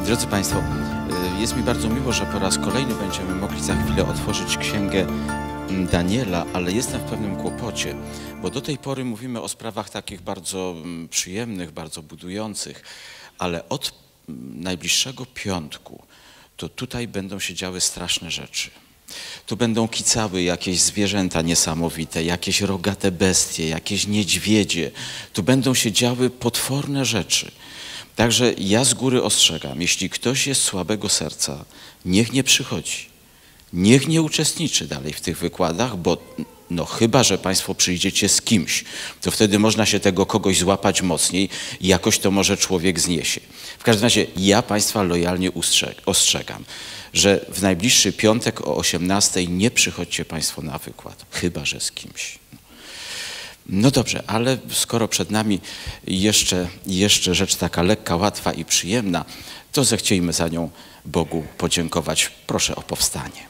Drodzy Państwo, jest mi bardzo miło, że po raz kolejny będziemy mogli za chwilę otworzyć księgę Daniela, ale jestem w pewnym kłopocie, bo do tej pory mówimy o sprawach takich bardzo przyjemnych, bardzo budujących, ale od najbliższego piątku to tutaj będą się działy straszne rzeczy. Tu będą kicały jakieś zwierzęta niesamowite, jakieś rogate bestie, jakieś niedźwiedzie. Tu będą się działy potworne rzeczy. Także ja z góry ostrzegam, jeśli ktoś jest słabego serca, niech nie przychodzi, niech nie uczestniczy dalej w tych wykładach, bo no chyba że Państwo przyjdziecie z kimś, to wtedy można się tego kogoś złapać mocniej i jakoś to może człowiek zniesie. W każdym razie ja Państwa lojalnie ostrzegam, że w najbliższy piątek o 18:00 nie przychodźcie Państwo na wykład, chyba że z kimś. No dobrze, ale skoro przed nami jeszcze rzecz taka lekka, łatwa i przyjemna, to zechciejmy za nią Bogu podziękować. Proszę o powstanie.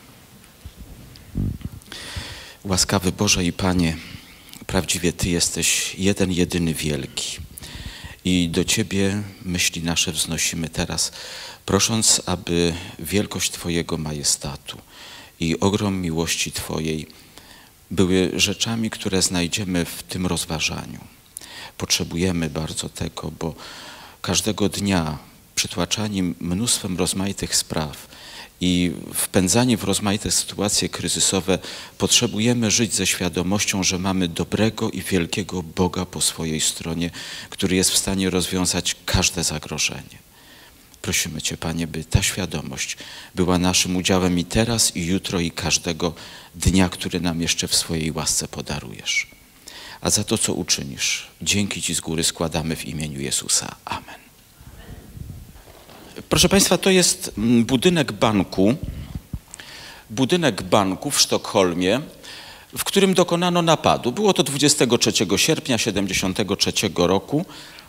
Łaskawy Boże i Panie, prawdziwie Ty jesteś jeden, jedyny wielki. I do Ciebie myśli nasze wznosimy teraz, prosząc, aby wielkość Twojego majestatu i ogrom miłości Twojej były rzeczami, które znajdziemy w tym rozważaniu. Potrzebujemy bardzo tego, bo każdego dnia przytłaczani mnóstwem rozmaitych spraw i wpędzani w rozmaite sytuacje kryzysowe potrzebujemy żyć ze świadomością, że mamy dobrego i wielkiego Boga po swojej stronie, który jest w stanie rozwiązać każde zagrożenie. Prosimy Cię, Panie, by ta świadomość była naszym udziałem i teraz, i jutro, i każdego dnia, który nam jeszcze w swojej łasce podarujesz. A za to, co uczynisz, dzięki Ci z góry składamy w imieniu Jezusa. Amen. Proszę Państwa, to jest budynek banku w Sztokholmie, w którym dokonano napadu. Było to 23 sierpnia 1973 roku.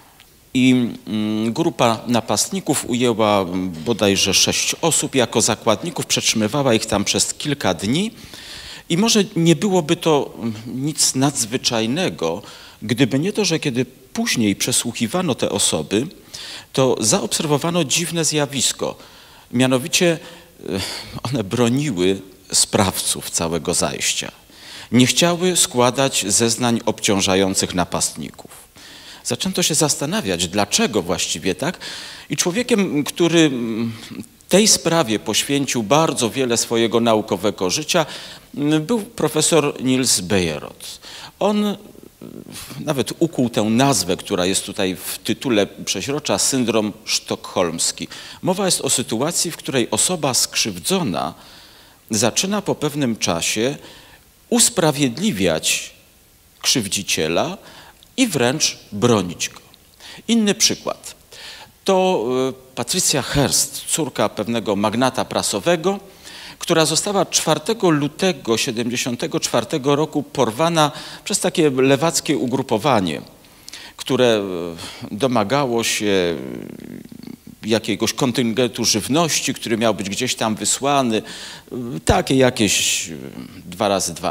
I grupa napastników ujęła bodajże 6 osób jako zakładników, przetrzymywała ich tam przez kilka dni i może nie byłoby to nic nadzwyczajnego, gdyby nie to, że kiedy później przesłuchiwano te osoby, to zaobserwowano dziwne zjawisko. Mianowicie one broniły sprawców całego zajścia. Nie chciały składać zeznań obciążających napastników. Zaczęto się zastanawiać, dlaczego właściwie tak. I człowiekiem, który tej sprawie poświęcił bardzo wiele swojego naukowego życia, był profesor Niels Bejerot. On nawet ukuł tę nazwę, która jest tutaj w tytule przeźrocza, syndrom sztokholmski. Mowa jest o sytuacji, w której osoba skrzywdzona zaczyna po pewnym czasie usprawiedliwiać krzywdziciela i wręcz bronić go. Inny przykład to Patricia Hearst, córka pewnego magnata prasowego, która została 4 lutego 1974 roku porwana przez takie lewackie ugrupowanie, które domagało się jakiegoś kontyngentu żywności, który miał być gdzieś tam wysłany, takie jakieś 2x2.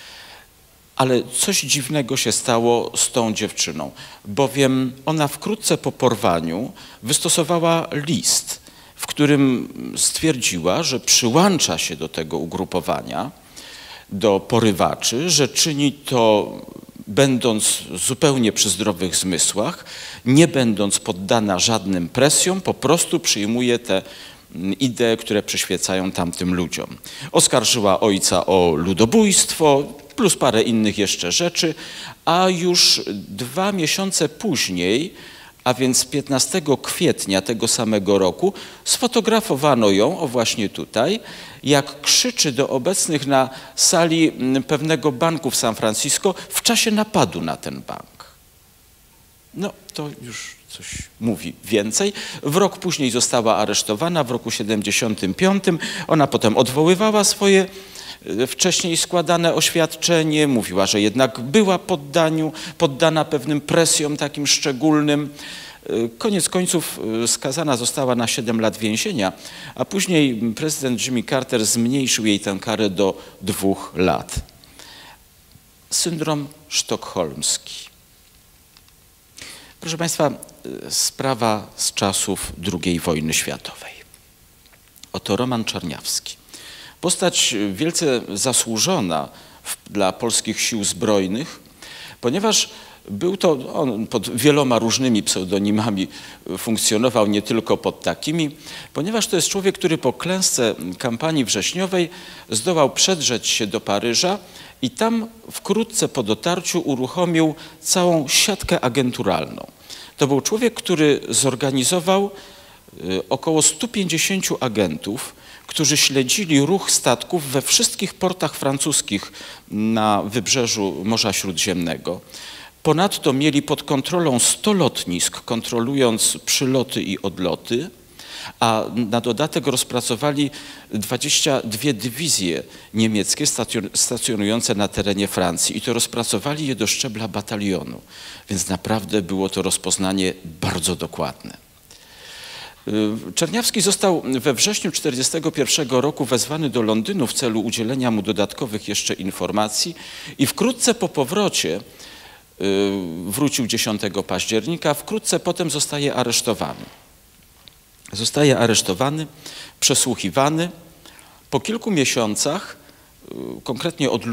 Ale coś dziwnego się stało z tą dziewczyną, bowiem ona wkrótce po porwaniu wystosowała list, w którym stwierdziła, że przyłącza się do tego ugrupowania, do porywaczy, że czyni to będąc zupełnie przy zdrowych zmysłach, nie będąc poddana żadnym presjom, po prostu przyjmuje te idee, które przyświecają tamtym ludziom. Oskarżyła ojca o ludobójstwo, plus parę innych jeszcze rzeczy, a już 2 miesiące później, a więc 15 kwietnia tego samego roku, sfotografowano ją, o właśnie tutaj, jak krzyczy do obecnych na sali pewnego banku w San Francisco w czasie napadu na ten bank. No, to już coś mówi więcej. W rok później została aresztowana, w roku 75. Ona potem odwoływała swoje wcześniej składane oświadczenie, mówiła, że jednak była poddana pewnym presjom takim szczególnym. Koniec końców skazana została na 7 lat więzienia, a później prezydent Jimmy Carter zmniejszył jej tę karę do 2 lat. Syndrom sztokholmski. Proszę Państwa, sprawa z czasów II wojny światowej. Oto Roman Czerniawski. Postać wielce zasłużona dla polskich sił zbrojnych, ponieważ był to, on pod wieloma różnymi pseudonimami funkcjonował, nie tylko pod takimi, ponieważ to jest człowiek, który po klęsce kampanii wrześniowej zdołał przedrzeć się do Paryża i tam wkrótce po dotarciu uruchomił całą siatkę agenturalną. To był człowiek, który zorganizował około 150 agentów, którzy śledzili ruch statków we wszystkich portach francuskich na wybrzeżu Morza Śródziemnego. Ponadto mieli pod kontrolą 100 lotnisk, kontrolując przyloty i odloty, a na dodatek rozpracowali 22 dywizje niemieckie stacjonujące na terenie Francji i to rozpracowali je do szczebla batalionu, więc naprawdę było to rozpoznanie bardzo dokładne. Czerniawski został we wrześniu 1941 roku wezwany do Londynu w celu udzielenia mu dodatkowych jeszcze informacji i wkrótce po powrocie wrócił 10 października, wkrótce potem zostaje aresztowany. Zostaje aresztowany, przesłuchiwany. Po kilku miesiącach, konkretnie od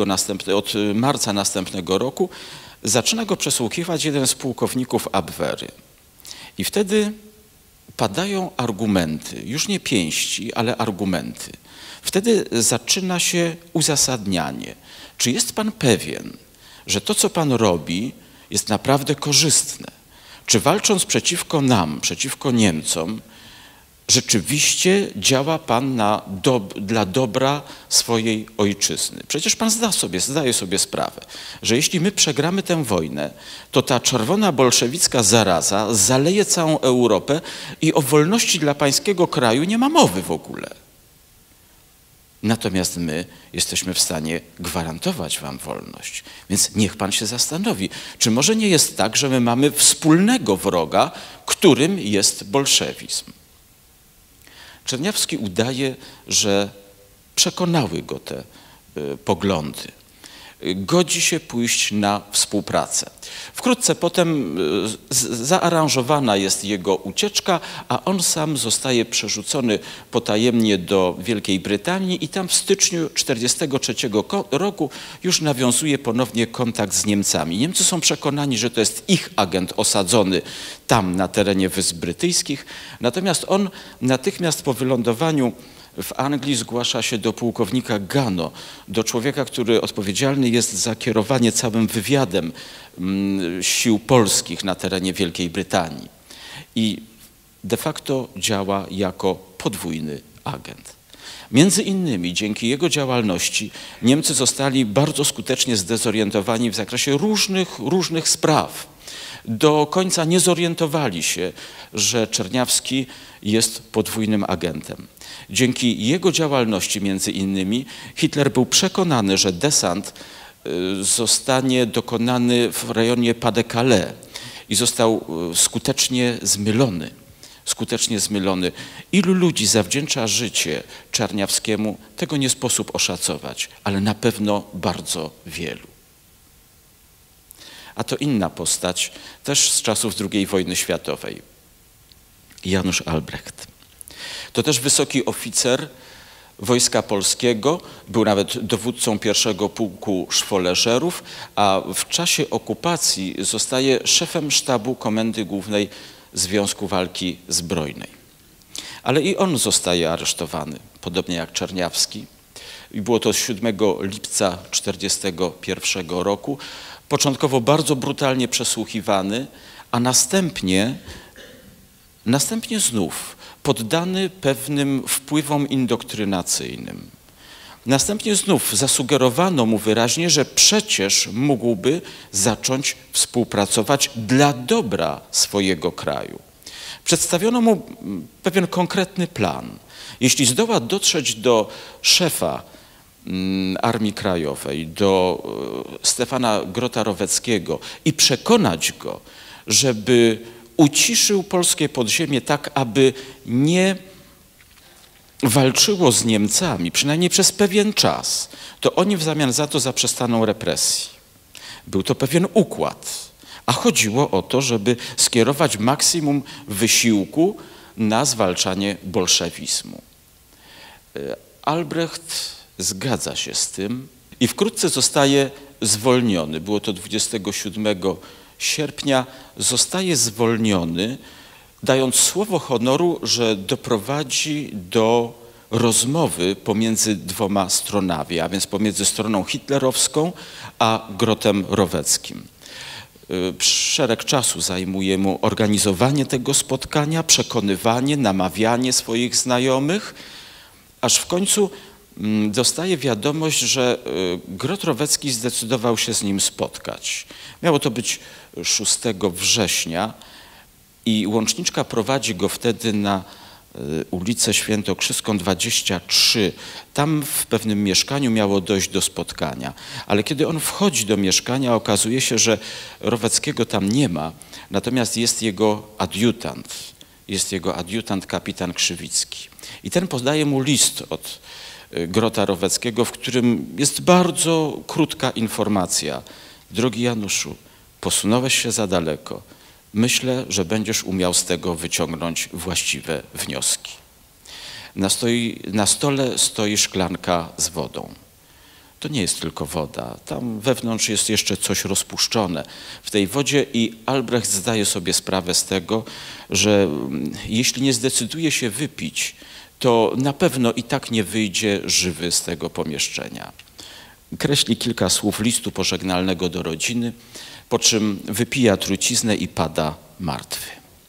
marca następnego roku, zaczyna go przesłuchiwać jeden z pułkowników Abwehry. I wtedy padają argumenty, już nie pięści, ale argumenty. Wtedy zaczyna się uzasadnianie. Czy jest pan pewien, że to, co pan robi, jest naprawdę korzystne? Czy walcząc przeciwko nam, przeciwko Niemcom, rzeczywiście działa pan dla dobra swojej ojczyzny? Przecież pan zdaje sobie sprawę, że jeśli my przegramy tę wojnę, to ta czerwona bolszewicka zaraza zaleje całą Europę i o wolności dla pańskiego kraju nie ma mowy w ogóle. Natomiast my jesteśmy w stanie gwarantować wam wolność. Więc niech pan się zastanowi, czy może nie jest tak, że my mamy wspólnego wroga, którym jest bolszewizm. Czerniawski udaje, że przekonały go te poglądy. Godzi się pójść na współpracę. Wkrótce potem zaaranżowana jest jego ucieczka, a on sam zostaje przerzucony potajemnie do Wielkiej Brytanii i tam w styczniu 1943 roku już nawiązuje ponownie kontakt z Niemcami. Niemcy są przekonani, że to jest ich agent osadzony tam na terenie Wysp Brytyjskich, natomiast on natychmiast po wylądowaniu w Anglii zgłasza się do pułkownika Gano, do człowieka, który odpowiedzialny jest za kierowanie całym wywiadem sił polskich na terenie Wielkiej Brytanii. I de facto działa jako podwójny agent. Między innymi dzięki jego działalności Niemcy zostali bardzo skutecznie zdezorientowani w zakresie różnych spraw. Do końca nie zorientowali się, że Czerniawski jest podwójnym agentem. Dzięki jego działalności między innymi Hitler był przekonany, że desant zostanie dokonany w rejonie Pas-de-Calais i został skutecznie zmylony. Ilu ludzi zawdzięcza życie Czerniawskiemu, tego nie sposób oszacować, ale na pewno bardzo wielu. A to inna postać, też z czasów II wojny światowej. Janusz Albrecht. To też wysoki oficer Wojska Polskiego, był nawet dowódcą pierwszego pułku szwoleżerów, a w czasie okupacji zostaje szefem sztabu Komendy Głównej Związku Walki Zbrojnej. Ale i on zostaje aresztowany, podobnie jak Czerniawski. I było to 7 lipca 1941 roku. Początkowo bardzo brutalnie przesłuchiwany, a następnie znów poddany pewnym wpływom indoktrynacyjnym. Następnie znów zasugerowano mu wyraźnie, że przecież mógłby zacząć współpracować dla dobra swojego kraju. Przedstawiono mu pewien konkretny plan. Jeśli zdoła dotrzeć do szefa Armii Krajowej, do Stefana Grota-Roweckiego i przekonać go, żeby uciszył polskie podziemie tak, aby nie walczyło z Niemcami, przynajmniej przez pewien czas, to oni w zamian za to zaprzestaną represji. Był to pewien układ, a chodziło o to, żeby skierować maksimum wysiłku na zwalczanie bolszewizmu. Albrecht zgadza się z tym i wkrótce zostaje zwolniony. Było to 27 sierpnia. Zostaje zwolniony, dając słowo honoru, że doprowadzi do rozmowy pomiędzy dwoma stronami, a więc pomiędzy stroną hitlerowską a Grotem Roweckim. Szereg czasu zajmuje mu organizowanie tego spotkania, przekonywanie, namawianie swoich znajomych, aż w końcu dostaje wiadomość, że Grot Rowecki zdecydował się z nim spotkać. Miało to być 6 września i Łączniczka prowadzi go wtedy na ulicę Świętokrzyską 23. Tam w pewnym mieszkaniu miało dojść do spotkania. Ale kiedy on wchodzi do mieszkania, okazuje się, że Roweckiego tam nie ma, natomiast jest jego adiutant. Jest jego adiutant kapitan Krzywicki. I ten podaje mu list od Grota Roweckiego, w którym jest bardzo krótka informacja. Drogi Januszu, posunąłeś się za daleko. Myślę, że będziesz umiał z tego wyciągnąć właściwe wnioski. Na stole stoi szklanka z wodą. To nie jest tylko woda. Tam wewnątrz jest jeszcze coś rozpuszczone w tej wodzie i Albrecht zdaje sobie sprawę z tego, że jeśli nie zdecyduje się wypić, to na pewno i tak nie wyjdzie żywy z tego pomieszczenia. Kreśli kilka słów listu pożegnalnego do rodziny, po czym wypija truciznę i pada martwy.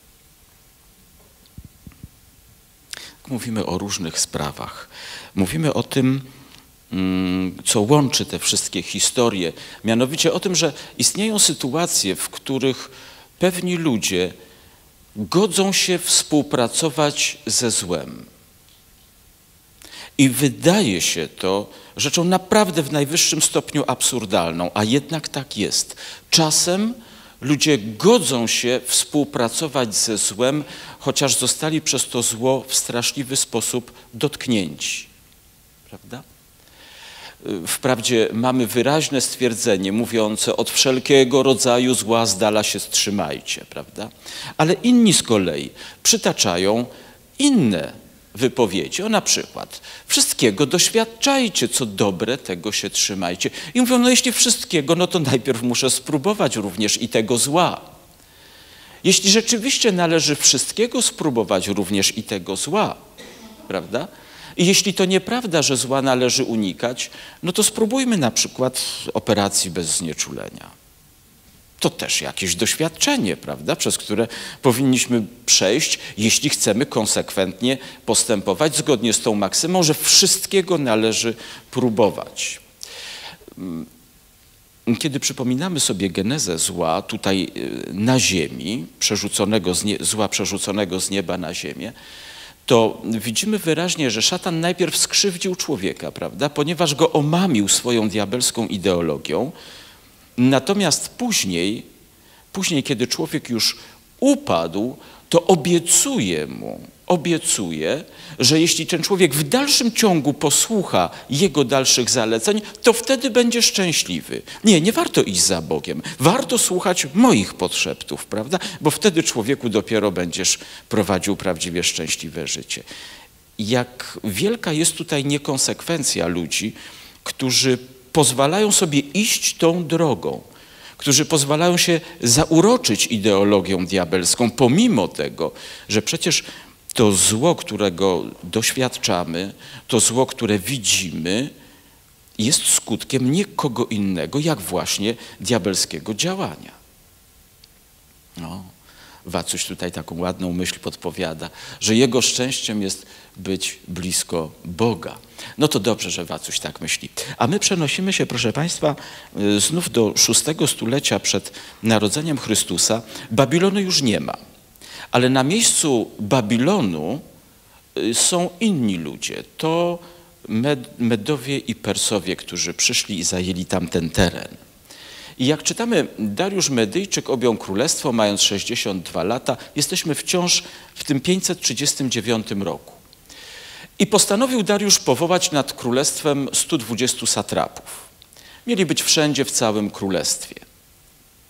Mówimy o różnych sprawach. Mówimy o tym, co łączy te wszystkie historie. Mianowicie o tym, że istnieją sytuacje, w których pewni ludzie godzą się współpracować ze złem. I wydaje się to rzeczą naprawdę w najwyższym stopniu absurdalną, a jednak tak jest. Czasem ludzie godzą się współpracować ze złem, chociaż zostali przez to zło w straszliwy sposób dotknięci. Prawda? Wprawdzie mamy wyraźne stwierdzenie mówiące od wszelkiego rodzaju zła z dala się wstrzymajcie, prawda? Ale inni z kolei przytaczają inne wypowiedzi. O na przykład wszystkiego doświadczajcie, co dobre, tego się trzymajcie. I mówią, no jeśli wszystkiego, no to najpierw muszę spróbować również i tego zła. Jeśli rzeczywiście należy wszystkiego spróbować również i tego zła, prawda? I jeśli to nieprawda, że zła należy unikać, no to spróbujmy na przykład operacji bez znieczulenia. To też jakieś doświadczenie, prawda, przez które powinniśmy przejść, jeśli chcemy konsekwentnie postępować zgodnie z tą maksymą, że wszystkiego należy próbować. Kiedy przypominamy sobie genezę zła tutaj na ziemi, zła przerzuconego z nieba na ziemię, to widzimy wyraźnie, że szatan najpierw skrzywdził człowieka, prawda, ponieważ go omamił swoją diabelską ideologią. Natomiast później, kiedy człowiek już upadł, to obiecuje, że jeśli ten człowiek w dalszym ciągu posłucha jego dalszych zaleceń, to wtedy będzie szczęśliwy. Nie warto iść za Bogiem. Warto słuchać moich podszeptów, prawda? Bo wtedy człowieku dopiero będziesz prowadził prawdziwie szczęśliwe życie. Jak wielka jest tutaj niekonsekwencja ludzi, którzy pozwalają sobie iść tą drogą, którzy pozwalają się zauroczyć ideologią diabelską, pomimo tego, że przecież to zło, którego doświadczamy, to zło, które widzimy, jest skutkiem nie kogo innego, jak właśnie diabelskiego działania. No, Wacuś tutaj taką ładną myśl podpowiada, że jego szczęściem jest być blisko Boga. No to dobrze, że Wacuś tak myśli. A my przenosimy się, proszę Państwa, znów do VI stulecia przed narodzeniem Chrystusa. Babilonu już nie ma, ale na miejscu Babilonu są inni ludzie. To Medowie i Persowie, którzy przyszli i zajęli tamten teren. I jak czytamy, Dariusz Medyjczyk objął królestwo, mając 62 lata. Jesteśmy wciąż w tym 539 roku. I postanowił Dariusz powołać nad królestwem 120 satrapów. Mieli być wszędzie w całym królestwie.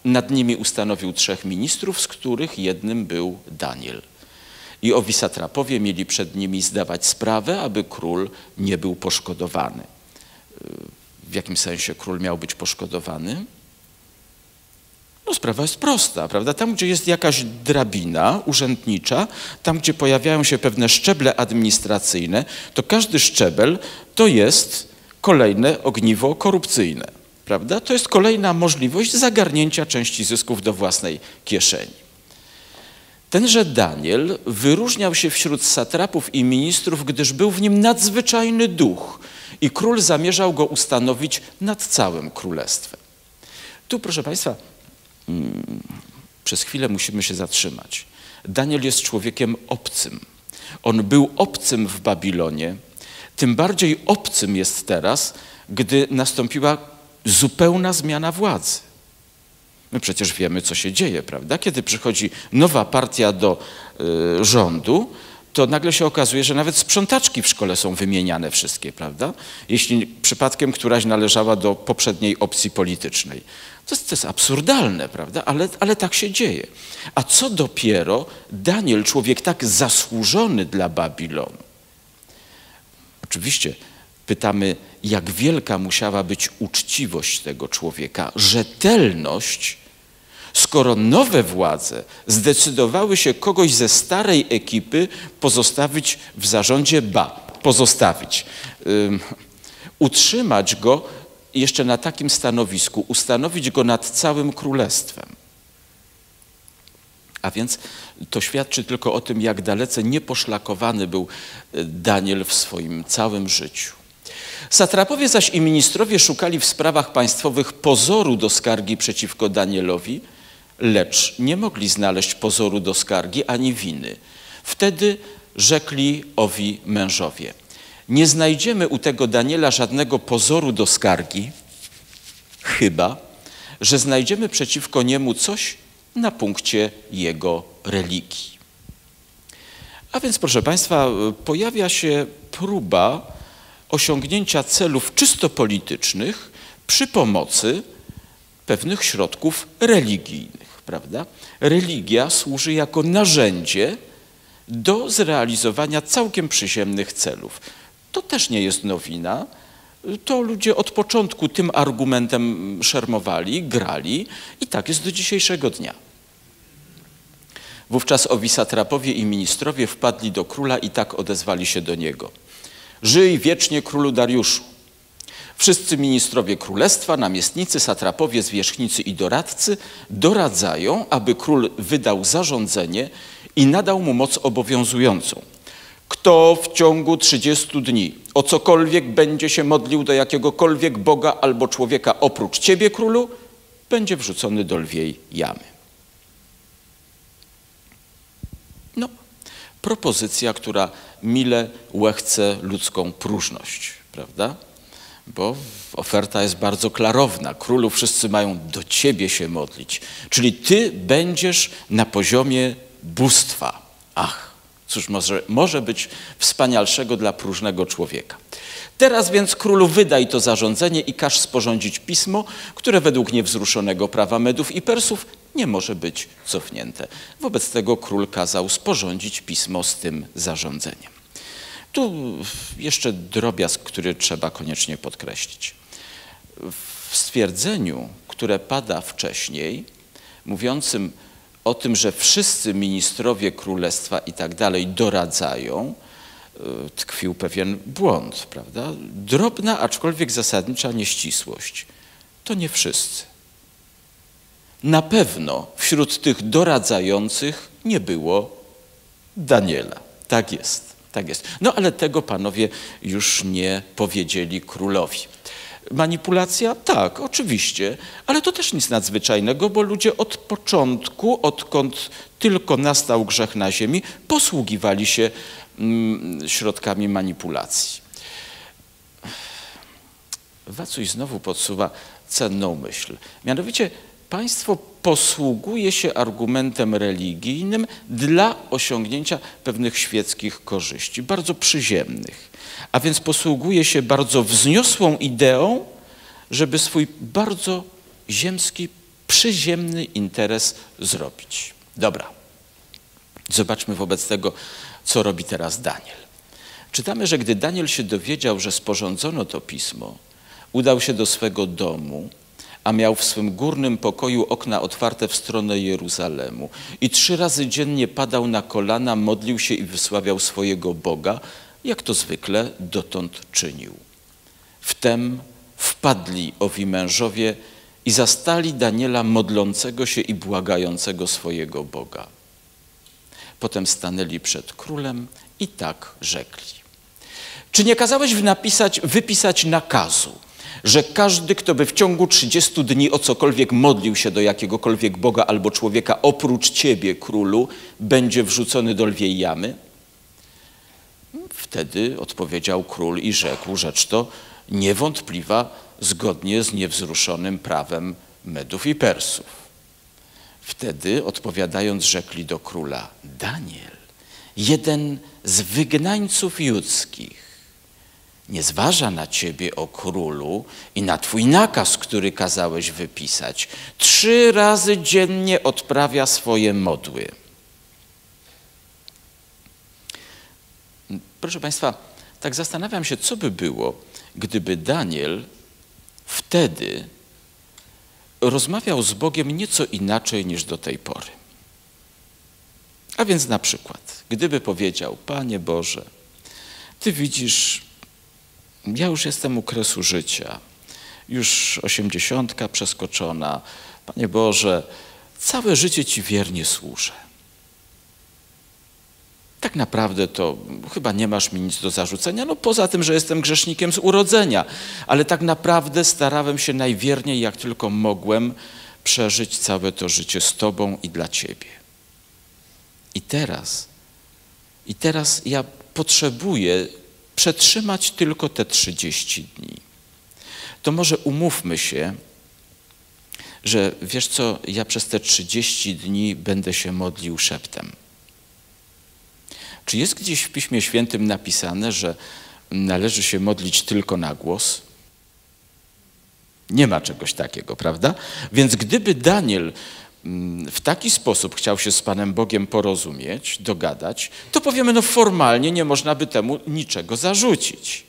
Nad nimi ustanowił 3 ministrów, z których jednym był Daniel. I owi satrapowie mieli przed nimi zdawać sprawę, aby król nie był poszkodowany. W jakim sensie król miał być poszkodowany? No sprawa jest prosta, prawda? Tam, gdzie jest jakaś drabina urzędnicza, tam, gdzie pojawiają się pewne szczeble administracyjne, to każdy szczebel to jest kolejne ogniwo korupcyjne, prawda? To jest kolejna możliwość zagarnięcia części zysków do własnej kieszeni. Tenże Daniel wyróżniał się wśród satrapów i ministrów, gdyż był w nim nadzwyczajny duch i król zamierzał go ustanowić nad całym królestwem. Tu, proszę Państwa, przez chwilę musimy się zatrzymać. Daniel jest człowiekiem obcym. On był obcym w Babilonie, tym bardziej obcym jest teraz, gdy nastąpiła zupełna zmiana władzy. My przecież wiemy, co się dzieje, prawda? Kiedy przychodzi nowa partia do rządu, to nagle się okazuje, że nawet sprzątaczki w szkole są wymieniane wszystkie, prawda? Jeśli przypadkiem któraś należała do poprzedniej opcji politycznej. To jest absurdalne, prawda? Ale tak się dzieje. A co dopiero Daniel, człowiek tak zasłużony dla Babilonu. Oczywiście pytamy, jak wielka musiała być uczciwość tego człowieka, rzetelność, skoro nowe władze zdecydowały się kogoś ze starej ekipy pozostawić w zarządzie, utrzymać go jeszcze na takim stanowisku, ustanowić go nad całym królestwem. A więc to świadczy tylko o tym, jak dalece nieposzlakowany był Daniel w swoim całym życiu. Satrapowie zaś i ministrowie szukali w sprawach państwowych pozoru do skargi przeciwko Danielowi, lecz nie mogli znaleźć pozoru do skargi ani winy. Wtedy rzekli owi mężowie: nie znajdziemy u tego Daniela żadnego pozoru do skargi, chyba że znajdziemy przeciwko niemu coś na punkcie jego religii. A więc, proszę Państwa, pojawia się próba osiągnięcia celów czysto politycznych przy pomocy pewnych środków religijnych, prawda? Religia służy jako narzędzie do zrealizowania całkiem przyziemnych celów. To też nie jest nowina. To ludzie od początku tym argumentem szermowali, grali i tak jest do dzisiejszego dnia. Wówczas owi satrapowie i ministrowie wpadli do króla i tak odezwali się do niego: żyj wiecznie, królu Dariuszu. Wszyscy ministrowie królestwa, namiestnicy, satrapowie, zwierzchnicy i doradcy doradzają, aby król wydał zarządzenie i nadał mu moc obowiązującą. Kto w ciągu 30 dni o cokolwiek będzie się modlił do jakiegokolwiek boga albo człowieka oprócz ciebie, królu, będzie wrzucony do lwiej jamy. No, propozycja, która mile łechce ludzką próżność, prawda? Bo oferta jest bardzo klarowna. Królu, wszyscy mają do ciebie się modlić. Czyli ty będziesz na poziomie bóstwa. Ach, cóż może być wspanialszego dla próżnego człowieka. Teraz więc, królu, wydaj to zarządzenie i każ sporządzić pismo, które według niewzruszonego prawa Medów i Persów nie może być cofnięte. Wobec tego król kazał sporządzić pismo z tym zarządzeniem. Tu jeszcze drobiazg, który trzeba koniecznie podkreślić. W stwierdzeniu, które pada wcześniej, mówiącym o tym, że wszyscy ministrowie królestwa i tak dalej doradzają, tkwił pewien błąd, prawda? Drobna, aczkolwiek zasadnicza nieścisłość. To nie wszyscy. Na pewno wśród tych doradzających nie było Daniela. Tak jest. Tak jest. No ale tego panowie już nie powiedzieli królowi. Manipulacja? Tak, oczywiście, ale to też nic nadzwyczajnego, bo ludzie od początku, odkąd tylko nastał grzech na ziemi, posługiwali się środkami manipulacji. Wacuj znowu podsuwa cenną myśl. Mianowicie państwo posługuje się argumentem religijnym dla osiągnięcia pewnych świeckich korzyści, bardzo przyziemnych. A więc posługuje się bardzo wzniosłą ideą, żeby swój bardzo ziemski, przyziemny interes zrobić. Dobra, zobaczmy wobec tego, co robi teraz Daniel. Czytamy, że gdy Daniel się dowiedział, że sporządzono to pismo, udał się do swego domu, a miał w swym górnym pokoju okna otwarte w stronę Jeruzalemu. I 3 razy dziennie padał na kolana, modlił się i wysławiał swojego Boga, jak to zwykle dotąd czynił. Wtem wpadli owi mężowie i zastali Daniela modlącego się i błagającego swojego Boga. Potem stanęli przed królem i tak rzekli. Czy nie kazałeś wypisać nakazu, że każdy, kto by w ciągu 30 dni o cokolwiek modlił się do jakiegokolwiek Boga albo człowieka oprócz ciebie, królu, będzie wrzucony do lwiej jamy? Wtedy odpowiedział król i rzekł, rzecz to niewątpliwa, zgodnie z niewzruszonym prawem Medów i Persów. Wtedy odpowiadając rzekli do króla, Daniel, jeden z wygnańców judzkich, nie zważa na ciebie, o królu, i na twój nakaz, który kazałeś wypisać. 3 razy dziennie odprawia swoje modły. Proszę Państwa, tak zastanawiam się, co by było, gdyby Daniel wtedy rozmawiał z Bogiem nieco inaczej niż do tej pory. A więc na przykład, gdyby powiedział, Panie Boże, Ty widzisz, ja już jestem u kresu życia, już 80 przeskoczona. Panie Boże, całe życie Ci wiernie służę. Tak naprawdę to chyba nie masz mi nic do zarzucenia, no poza tym, że jestem grzesznikiem z urodzenia, ale tak naprawdę starałem się najwierniej, jak tylko mogłem, przeżyć całe to życie z Tobą i dla Ciebie. I teraz ja potrzebuję przetrzymać tylko te 30 dni. To może umówmy się, że wiesz co, ja przez te 30 dni będę się modlił szeptem. Czy jest gdzieś w Piśmie Świętym napisane, że należy się modlić tylko na głos? Nie ma czegoś takiego, prawda? Więc gdyby Daniel w taki sposób chciał się z Panem Bogiem porozumieć, dogadać, to powiemy, no formalnie nie można by temu niczego zarzucić.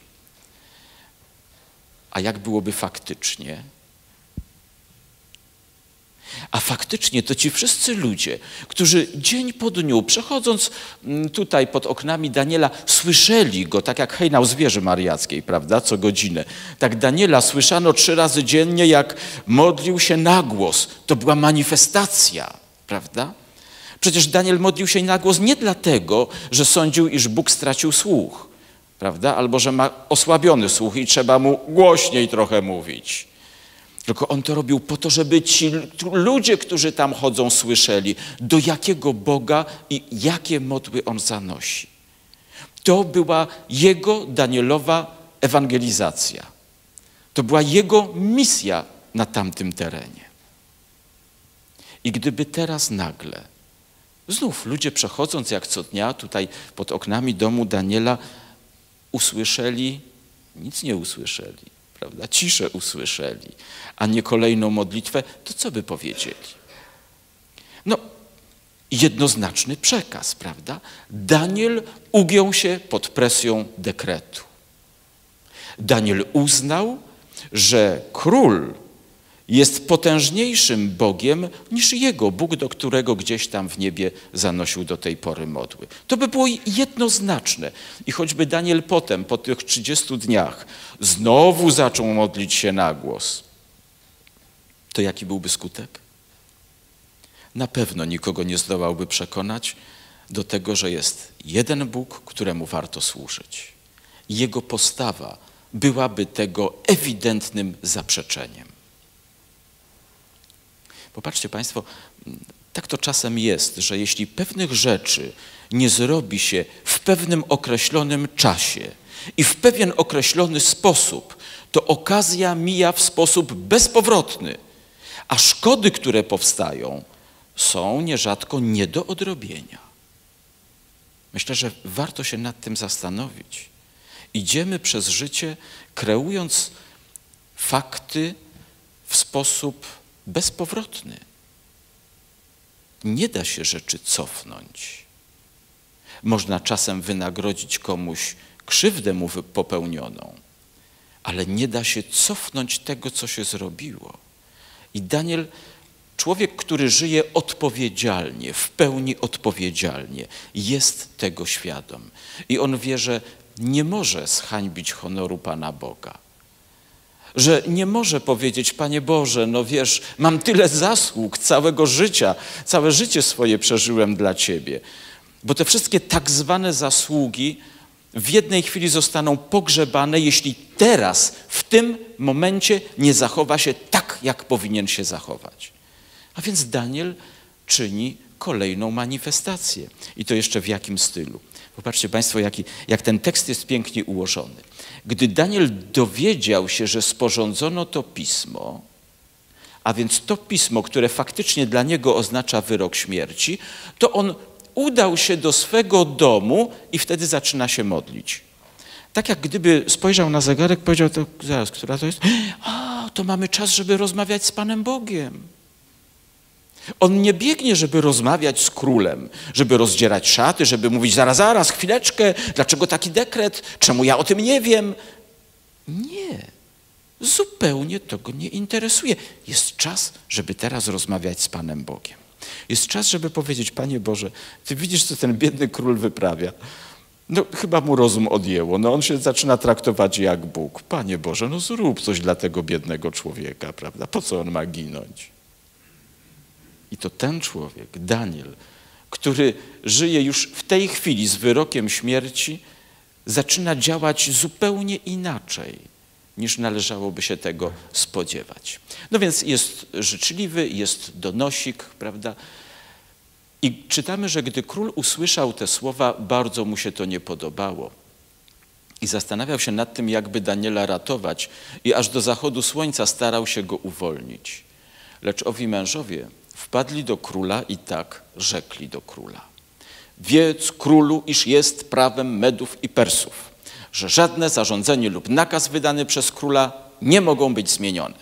A jak byłoby faktycznie? A faktycznie to ci wszyscy ludzie, którzy dzień po dniu, przechodząc tutaj pod oknami Daniela, słyszeli go, tak jak hejnał z wieży mariackiej, prawda, co godzinę. Tak Daniela słyszano 3 razy dziennie, jak modlił się na głos. To była manifestacja, prawda? Przecież Daniel modlił się na głos nie dlatego, że sądził, iż Bóg stracił słuch, prawda, albo że ma osłabiony słuch i trzeba mu głośniej trochę mówić. Tylko on to robił po to, żeby ci ludzie, którzy tam chodzą, słyszeli, do jakiego Boga i jakie modły on zanosi. To była jego, Danielowa, ewangelizacja. To była jego misja na tamtym terenie. I gdyby teraz nagle, znów ludzie przechodząc jak co dnia tutaj pod oknami domu Daniela, usłyszeli, nic nie usłyszeli, prawda? Ciszę usłyszeli, a nie kolejną modlitwę, to co by powiedzieli? No, jednoznaczny przekaz, prawda? Daniel ugiął się pod presją dekretu. Daniel uznał, że król jest potężniejszym Bogiem niż jego Bóg, do którego gdzieś tam w niebie zanosił do tej pory modły. To by było jednoznaczne. I choćby Daniel potem, po tych 30 dniach, znowu zaczął modlić się na głos, to jaki byłby skutek? Na pewno nikogo nie zdołałby przekonać do tego, że jest jeden Bóg, któremu warto służyć. I jego postawa byłaby tego ewidentnym zaprzeczeniem. Popatrzcie Państwo, tak to czasem jest, że jeśli pewnych rzeczy nie zrobi się w pewnym określonym czasie i w pewien określony sposób, to okazja mija w sposób bezpowrotny, a szkody, które powstają, są nierzadko nie do odrobienia. Myślę, że warto się nad tym zastanowić. Idziemy przez życie, kreując fakty w sposób bezpowrotny. Nie da się rzeczy cofnąć. Można czasem wynagrodzić komuś krzywdę mu popełnioną, ale nie da się cofnąć tego, co się zrobiło. I Daniel, człowiek, który żyje odpowiedzialnie, w pełni odpowiedzialnie, jest tego świadom. I on wie, że nie może zhańbić honoru Pana Boga. Że nie może powiedzieć: Panie Boże, no wiesz, mam tyle zasług całego życia, całe życie swoje przeżyłem dla Ciebie. Bo te wszystkie tak zwane zasługi w jednej chwili zostaną pogrzebane, jeśli teraz, w tym momencie nie zachowa się tak, jak powinien się zachować. A więc Daniel czyni kolejną manifestację. I to jeszcze w jakim stylu? Popatrzcie Państwo, jak ten tekst jest pięknie ułożony. Gdy Daniel dowiedział się, że sporządzono to pismo, a więc to pismo, które faktycznie dla niego oznacza wyrok śmierci, to on udał się do swego domu i wtedy zaczyna się modlić. Tak jak gdyby spojrzał na zegarek, powiedział: to zaraz, która to jest? A, to mamy czas, żeby rozmawiać z Panem Bogiem. On nie biegnie, żeby rozmawiać z królem, żeby rozdzierać szaty, żeby mówić: zaraz, chwileczkę, dlaczego taki dekret, czemu ja o tym nie wiem? Nie, zupełnie to go nie interesuje. Jest czas, żeby teraz rozmawiać z Panem Bogiem. Jest czas, żeby powiedzieć: Panie Boże, Ty widzisz, co ten biedny król wyprawia. No chyba mu rozum odjęło, no on się zaczyna traktować jak Bóg. Panie Boże, no zrób coś dla tego biednego człowieka, prawda? Po co on ma ginąć? I to ten człowiek, Daniel, który żyje już w tej chwili z wyrokiem śmierci, zaczyna działać zupełnie inaczej, niż należałoby się tego spodziewać. No więc jest życzliwy, jest donosik, prawda? I czytamy, że gdy król usłyszał te słowa, bardzo mu się to nie podobało. I zastanawiał się nad tym, jakby Daniela ratować, i aż do zachodu słońca starał się go uwolnić. Lecz owi mężowie wpadli do króla i tak rzekli do króla: wiedz, królu, iż jest prawem Medów i Persów, że żadne zarządzenie lub nakaz wydany przez króla nie mogą być zmienione.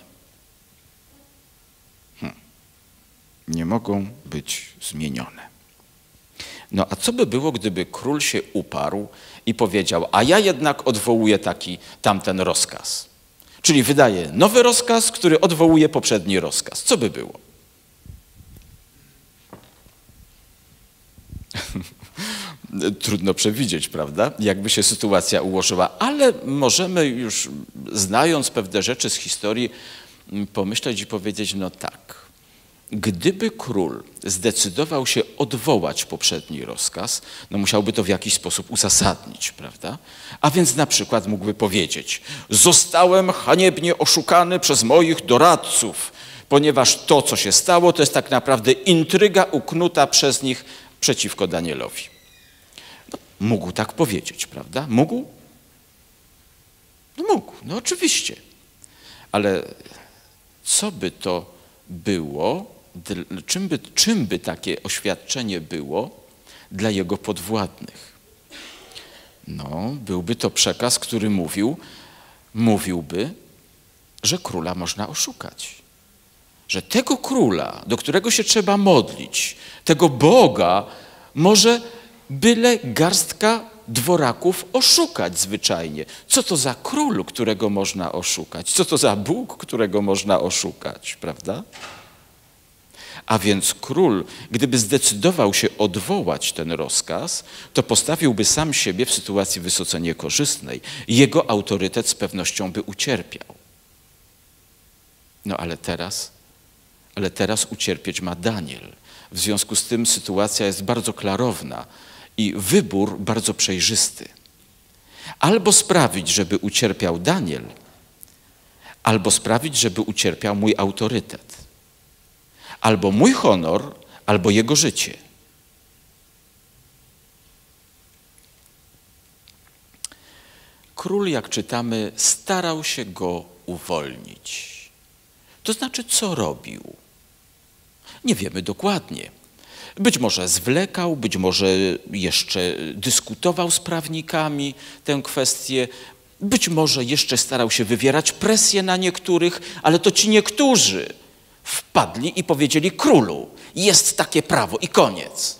Nie mogą być zmienione. No a co by było, gdyby król się uparł i powiedział: a ja jednak odwołuję tamten rozkaz. Czyli wydaje nowy rozkaz, który odwołuje poprzedni rozkaz. Co by było? Trudno przewidzieć, prawda? Jakby się sytuacja ułożyła, ale możemy już, znając pewne rzeczy z historii, pomyśleć i powiedzieć: no tak, gdyby król zdecydował się odwołać poprzedni rozkaz, no musiałby to w jakiś sposób uzasadnić, prawda? A więc na przykład mógłby powiedzieć: zostałem haniebnie oszukany przez moich doradców, ponieważ to, co się stało, to jest tak naprawdę intryga uknuta przez nich przeciwko Danielowi. No, mógł tak powiedzieć, prawda? Mógł? No mógł, no oczywiście. Ale co by to było, czym by takie oświadczenie było dla jego podwładnych? No, byłby to przekaz, który mówiłby, że króla można oszukać. Że tego króla, do którego się trzeba modlić, tego Boga, może byle garstka dworaków oszukać zwyczajnie. Co to za król, którego można oszukać? Co to za Bóg, którego można oszukać, prawda? A więc król, gdyby zdecydował się odwołać ten rozkaz, to postawiłby sam siebie w sytuacji wysoce niekorzystnej. Jego autorytet z pewnością by ucierpiał. No ale teraz ucierpieć ma Daniel. W związku z tym sytuacja jest bardzo klarowna i wybór bardzo przejrzysty. Albo sprawić, żeby ucierpiał Daniel, albo sprawić, żeby ucierpiał mój autorytet. Albo mój honor, albo jego życie. Król, jak czytamy, starał się go uwolnić. To znaczy, co robił? Nie wiemy dokładnie. Być może zwlekał, być może jeszcze dyskutował z prawnikami tę kwestię, być może jeszcze starał się wywierać presję na niektórych, ale to ci niektórzy w wpadli i powiedzieli: królu, jest takie prawo i koniec.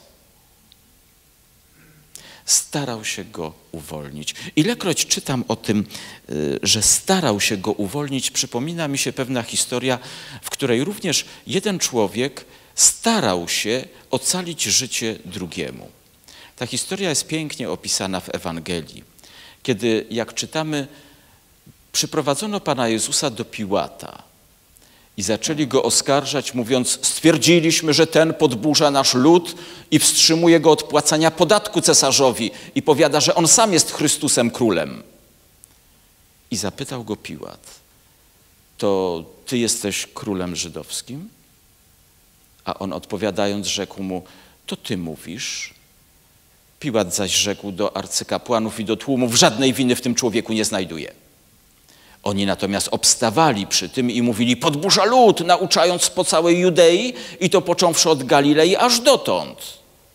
Starał się go uwolnić. Ilekroć czytam o tym, że starał się go uwolnić, przypomina mi się pewna historia, w której również jeden człowiek starał się ocalić życie drugiemu. Ta historia jest pięknie opisana w Ewangelii, kiedy, jak czytamy, przyprowadzono Pana Jezusa do Piłata i zaczęli go oskarżać, mówiąc: stwierdziliśmy, że ten podburza nasz lud i wstrzymuje go od płacenia podatku cesarzowi i powiada, że on sam jest Chrystusem królem. I zapytał go Piłat: to ty jesteś królem żydowskim? A on odpowiadając rzekł mu: to ty mówisz. Piłat zaś rzekł do arcykapłanów i do tłumów: żadnej winy w tym człowieku nie znajduję. Oni natomiast obstawali przy tym i mówili: podburza lud, nauczając po całej Judei i to począwszy od Galilei aż dotąd.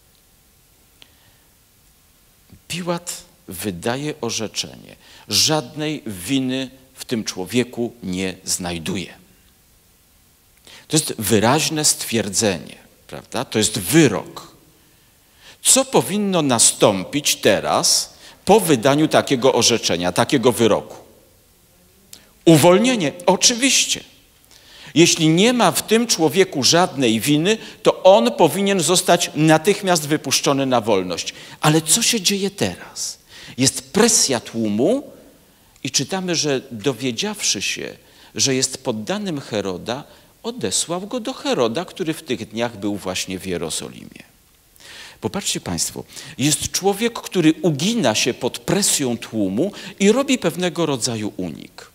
Piłat wydaje orzeczenie: żadnej winy w tym człowieku nie znajduje. To jest wyraźne stwierdzenie, prawda? To jest wyrok. Co powinno nastąpić teraz po wydaniu takiego orzeczenia, takiego wyroku? Uwolnienie, oczywiście. Jeśli nie ma w tym człowieku żadnej winy, to on powinien zostać natychmiast wypuszczony na wolność. Ale co się dzieje teraz? Jest presja tłumu i czytamy, że dowiedziawszy się, że jest poddanym Heroda, odesłał go do Heroda, który w tych dniach był właśnie w Jerozolimie. Popatrzcie Państwo, jest człowiek, który ugina się pod presją tłumu i robi pewnego rodzaju unik.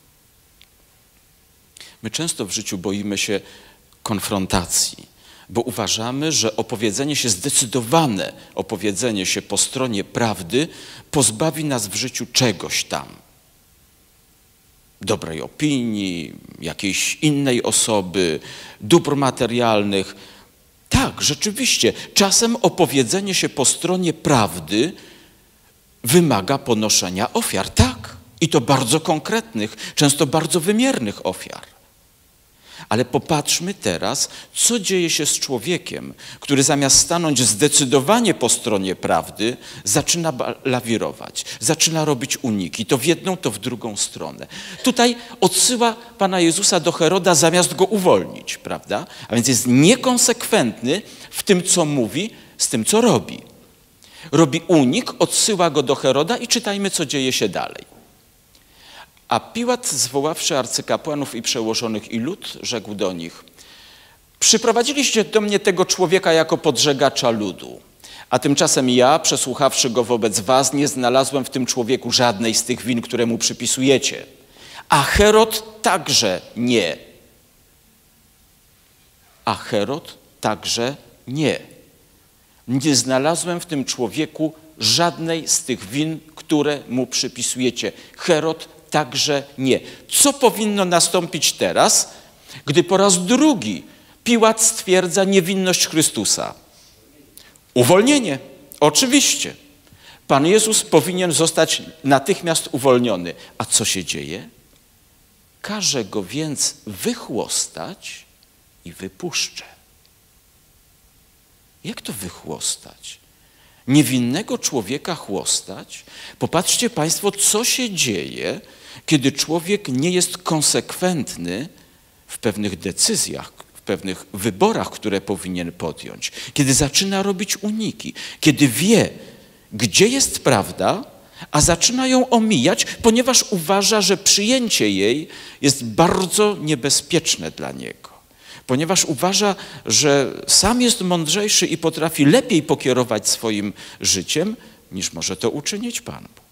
My często w życiu boimy się konfrontacji, bo uważamy, że zdecydowane opowiedzenie się po stronie prawdy pozbawi nas w życiu czegoś tam. Dobrej opinii, jakiejś innej osoby, dóbr materialnych. Tak, rzeczywiście, czasem opowiedzenie się po stronie prawdy wymaga ponoszenia ofiar, tak. I to bardzo konkretnych, często bardzo wymiernych ofiar. Ale popatrzmy teraz, co dzieje się z człowiekiem, który zamiast stanąć zdecydowanie po stronie prawdy, zaczyna lawirować, zaczyna robić uniki, to w jedną, to w drugą stronę. Tutaj odsyła Pana Jezusa do Heroda, zamiast go uwolnić, prawda? A więc jest niekonsekwentny w tym, co mówi, z tym, co robi. Robi unik, odsyła go do Heroda i czytajmy, co dzieje się dalej. A Piłat, zwoławszy arcykapłanów i przełożonych i lud, rzekł do nich: przyprowadziliście do mnie tego człowieka jako podżegacza ludu, a tymczasem ja, przesłuchawszy go wobec was, nie znalazłem w tym człowieku żadnej z tych win, które mu przypisujecie. A Herod także nie. A Herod także nie. Nie znalazłem w tym człowieku żadnej z tych win, które mu przypisujecie. Herod także nie. Co powinno nastąpić teraz, gdy po raz drugi Piłat stwierdza niewinność Chrystusa? Uwolnienie. Oczywiście. Pan Jezus powinien zostać natychmiast uwolniony. A co się dzieje? Każe go więc wychłostać i wypuszczę. Jak to wychłostać? Niewinnego człowieka chłostać? Popatrzcie Państwo, co się dzieje, kiedy człowiek nie jest konsekwentny w pewnych decyzjach, w pewnych wyborach, które powinien podjąć. Kiedy zaczyna robić uniki, kiedy wie, gdzie jest prawda, a zaczyna ją omijać, ponieważ uważa, że przyjęcie jej jest bardzo niebezpieczne dla niego. Ponieważ uważa, że sam jest mądrzejszy i potrafi lepiej pokierować swoim życiem, niż może to uczynić Pan Bóg.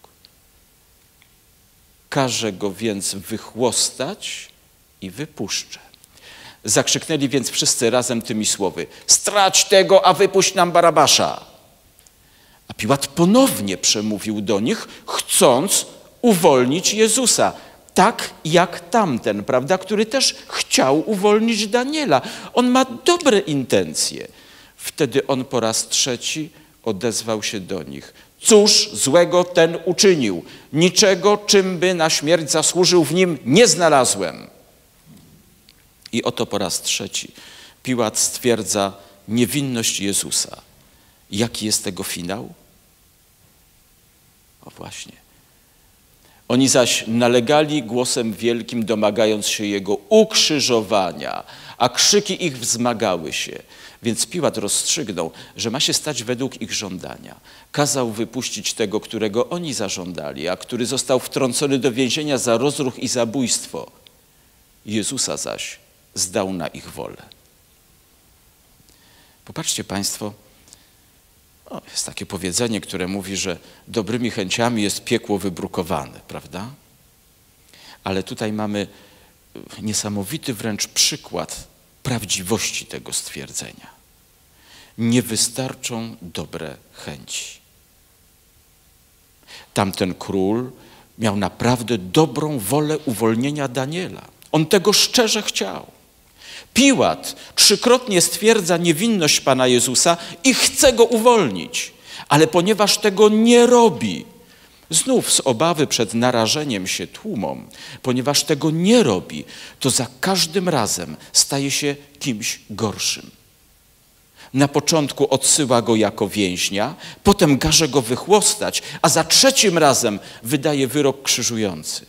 Każe go więc wychłostać i wypuszczę. Zakrzyknęli więc wszyscy razem tymi słowy: strać tego, a wypuść nam Barabasza. A Piłat ponownie przemówił do nich, chcąc uwolnić Jezusa. Tak jak tamten, prawda, który też chciał uwolnić Daniela. On ma dobre intencje. Wtedy on po raz trzeci odezwał się do nich: cóż złego ten uczynił? Niczego, czym by na śmierć zasłużył, w nim nie znalazłem. I oto po raz trzeci Piłat stwierdza niewinność Jezusa. Jaki jest tego finał? O właśnie. Oni zaś nalegali głosem wielkim, domagając się Jego ukrzyżowania, a krzyki ich wzmagały się. Więc Piłat rozstrzygnął, że ma się stać według ich żądania. Kazał wypuścić tego, którego oni zażądali, a który został wtrącony do więzienia za rozruch i zabójstwo. Jezusa zaś zdał na ich wolę. Popatrzcie Państwo, jest takie powiedzenie, które mówi, że dobrymi chęciami jest piekło wybrukowane, prawda? Ale tutaj mamy niesamowity wręcz przykład prawdziwości tego stwierdzenia. Nie wystarczą dobre chęci. Tamten król miał naprawdę dobrą wolę uwolnienia Daniela. On tego szczerze chciał. Piłat trzykrotnie stwierdza niewinność Pana Jezusa i chce go uwolnić, ale ponieważ tego nie robi, znów z obawy przed narażeniem się tłumom, ponieważ tego nie robi, to za każdym razem staje się kimś gorszym. Na początku odsyła go jako więźnia, potem każe go wychłostać, a za trzecim razem wydaje wyrok krzyżujący.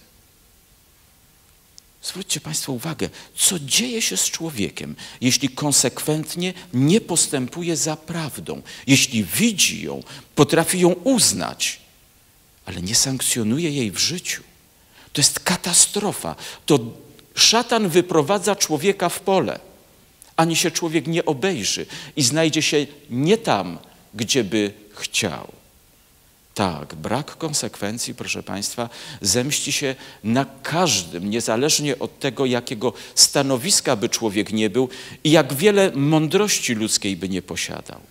Zwróćcie Państwo uwagę, co dzieje się z człowiekiem, jeśli konsekwentnie nie postępuje za prawdą, jeśli widzi ją, potrafi ją uznać, ale nie sankcjonuje jej w życiu. To jest katastrofa. To szatan wyprowadza człowieka w pole, ani się człowiek nie obejrzy i znajdzie się nie tam, gdzie by chciał. Tak, brak konsekwencji, proszę Państwa, zemści się na każdym, niezależnie od tego, jakiego stanowiska by człowiek nie był i jak wiele mądrości ludzkiej by nie posiadał.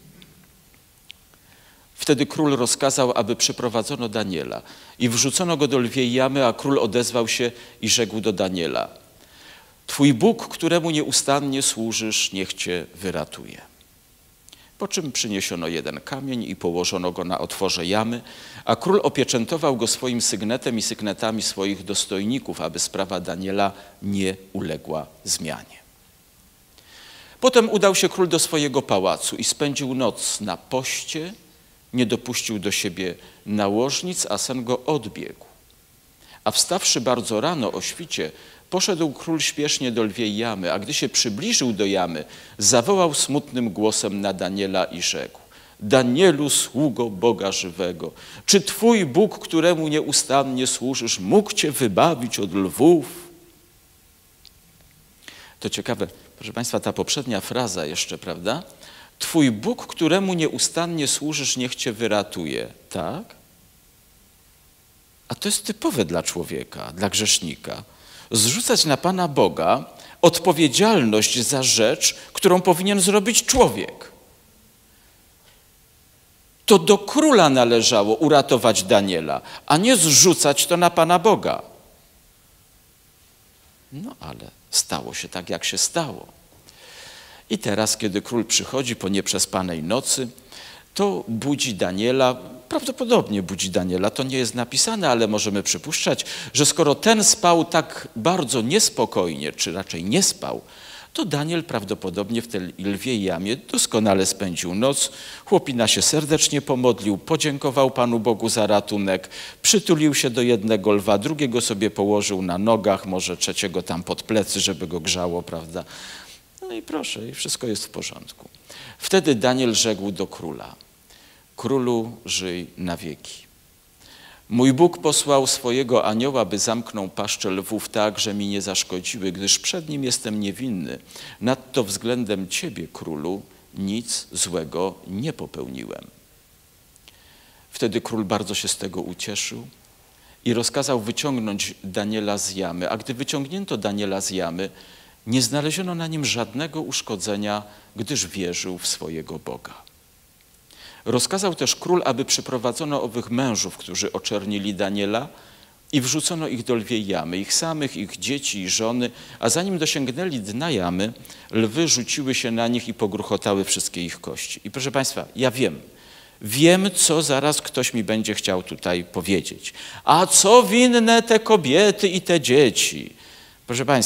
Wtedy król rozkazał, aby przyprowadzono Daniela i wrzucono go do lwiej jamy, a król odezwał się i rzekł do Daniela: Twój Bóg, któremu nieustannie służysz, niech cię wyratuje. Po czym przyniesiono jeden kamień i położono go na otworze jamy, a król opieczętował go swoim sygnetem i sygnetami swoich dostojników, aby sprawa Daniela nie uległa zmianie. Potem udał się król do swojego pałacu i spędził noc na poście, nie dopuścił do siebie nałożnic, a sen go odbiegł. A wstawszy bardzo rano o świcie, poszedł król śpiesznie do lwiej jamy, a gdy się przybliżył do jamy, zawołał smutnym głosem na Daniela i rzekł: Danielu, sługo Boga żywego, czy Twój Bóg, któremu nieustannie służysz, mógł Cię wybawić od lwów? To ciekawe, proszę Państwa, ta poprzednia fraza jeszcze, prawda? Twój Bóg, któremu nieustannie służysz, niech Cię wyratuje, tak? A to jest typowe dla człowieka, dla grzesznika. Zrzucać na Pana Boga odpowiedzialność za rzecz, którą powinien zrobić człowiek. To do króla należało uratować Daniela, a nie zrzucać to na Pana Boga. No ale stało się tak, jak się stało. I teraz, kiedy król przychodzi po nieprzespanej nocy, to budzi Daniela, prawdopodobnie budzi Daniela, to nie jest napisane, ale możemy przypuszczać, że skoro ten spał tak bardzo niespokojnie, czy raczej nie spał, to Daniel prawdopodobnie w tej lwiej jamie doskonale spędził noc. Chłopina się serdecznie pomodlił, podziękował Panu Bogu za ratunek, przytulił się do jednego lwa, drugiego sobie położył na nogach, może trzeciego tam pod plecy, żeby go grzało, prawda? No i proszę, i wszystko jest w porządku. Wtedy Daniel rzekł do króla: Królu, żyj na wieki. Mój Bóg posłał swojego anioła, by zamknął paszczę lwów tak, że mi nie zaszkodziły, gdyż przed nim jestem niewinny. Nadto względem Ciebie, królu, nic złego nie popełniłem. Wtedy król bardzo się z tego ucieszył i rozkazał wyciągnąć Daniela z jamy. A gdy wyciągnięto Daniela z jamy, nie znaleziono na nim żadnego uszkodzenia, gdyż wierzył w swojego Boga. Rozkazał też król, aby przyprowadzono owych mężów, którzy oczernili Daniela, i wrzucono ich do lwiej jamy, ich samych, ich dzieci i żony, a zanim dosięgnęli dna jamy, lwy rzuciły się na nich i pogruchotały wszystkie ich kości. I proszę Państwa, ja wiem, co zaraz ktoś mi będzie chciał tutaj powiedzieć. A co winne te kobiety i te dzieci? Proszę Państwa,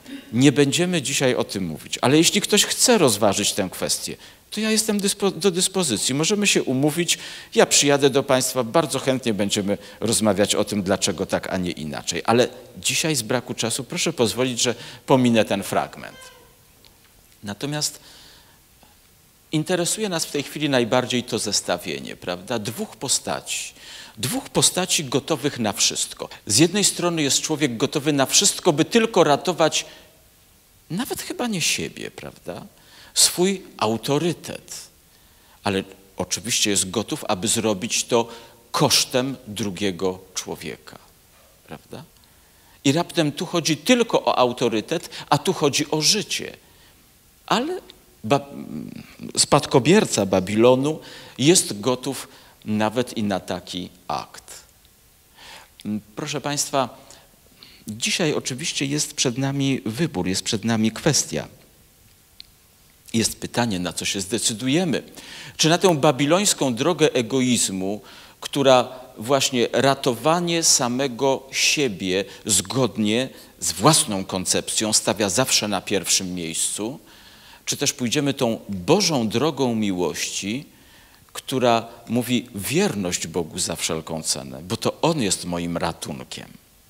Nie będziemy dzisiaj o tym mówić, ale jeśli ktoś chce rozważyć tę kwestię, to ja jestem do dyspozycji. Możemy się umówić, ja przyjadę do Państwa, bardzo chętnie będziemy rozmawiać o tym, dlaczego tak, a nie inaczej. Ale dzisiaj z braku czasu proszę pozwolić, że pominę ten fragment. Natomiast interesuje nas w tej chwili najbardziej to zestawienie, prawda? Dwóch postaci gotowych na wszystko. Z jednej strony jest człowiek gotowy na wszystko, by tylko ratować nawet chyba nie siebie, prawda? Swój autorytet, ale oczywiście jest gotów, aby zrobić to kosztem drugiego człowieka, prawda? I raptem tu chodzi tylko o autorytet, a tu chodzi o życie. Ale spadkobierca Babilonu jest gotów nawet i na taki akt. Proszę Państwa, dzisiaj oczywiście jest przed nami wybór, jest przed nami kwestia. Jest pytanie, na co się zdecydujemy. Czy na tę babilońską drogę egoizmu, która właśnie ratowanie samego siebie zgodnie z własną koncepcją stawia zawsze na pierwszym miejscu, czy też pójdziemy tą Bożą drogą miłości, która mówi wierność Bogu za wszelką cenę, bo to On jest moim ratunkiem.